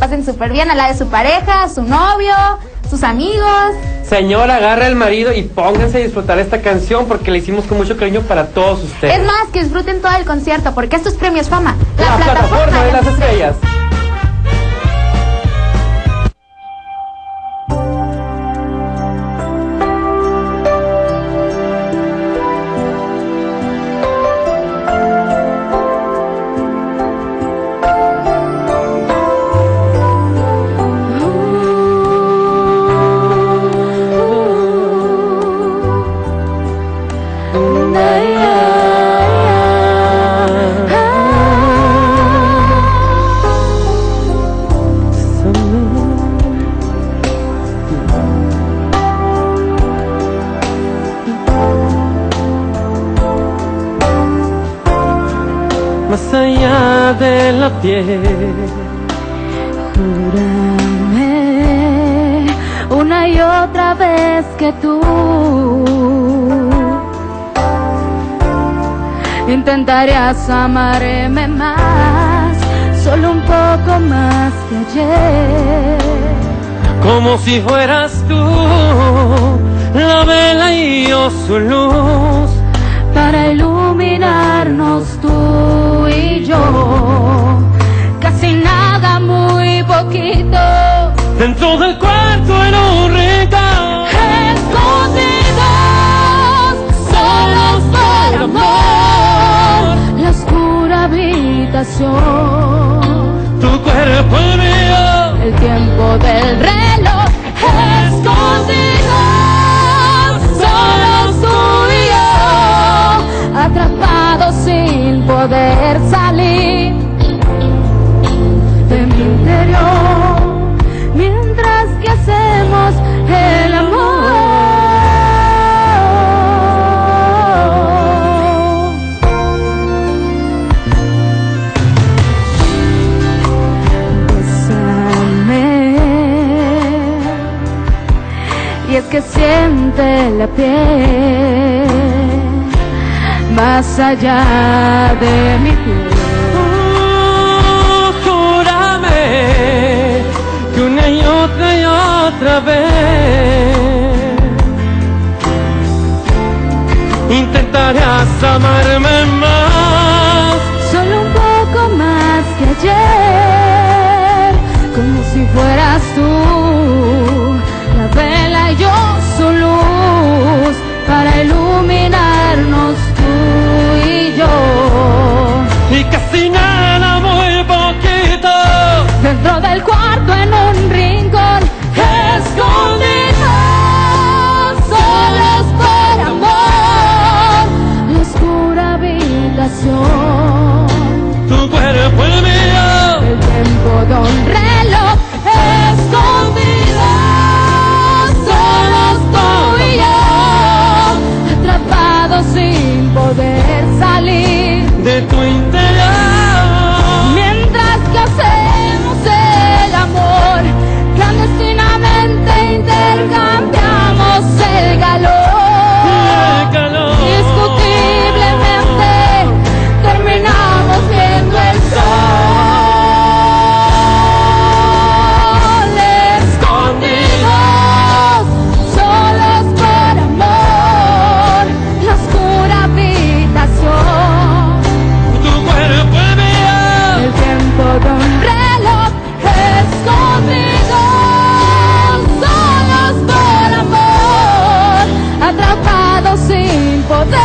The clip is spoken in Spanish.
pasen súper bien al lado de su pareja, su novio, sus amigos. Señora, agarra al marido y pónganse a disfrutar esta canción porque la hicimos con mucho cariño para todos ustedes. Es más, que disfruten todo el concierto porque esto es Premios Fama, la plataforma de las estrellas. Más allá de la piel, júrame una y otra vez que tú intentarías amarme más, solo un poco más que ayer. como si fueras tú la vela y yo su luz, para iluminarnos tú y yo. Casi nada, muy poquito, dentro del cuarto en un rincón, escondidos, solos por amor, la oscura habitación, tu cuerpo y mío, el tiempo del reloj, escondidos, solos tú y yo, atrapados sin poder salir de mi interior, mientras que hacemos el amor. Bésame, y es que siente la piel más allá de mi piel. Júrame que una y otra vez intentarás amarme más, Solo un poco más que ayer, como si fueras tú la vela y yo su luz, para iluminarnos tú y yo. y casi nada, muy poquito, Dentro del cuarto en un rincón, escondidos, solos por amor, la oscura habitación, tu cuerpo y mío, el tiempo de un reloj, escondidos, solos tú y yo, atrapados sin poder salir de tu interior, mientras que hacemos el amor, clandestinamente intercambiamos el calor, indiscutiblemente terminamos viendo el sol, escondidos, solos por amor, la oscura habitación, tu cuerpo y mío, el tiempo de un reloj, escondidos, solos por amor, atrapados sin poder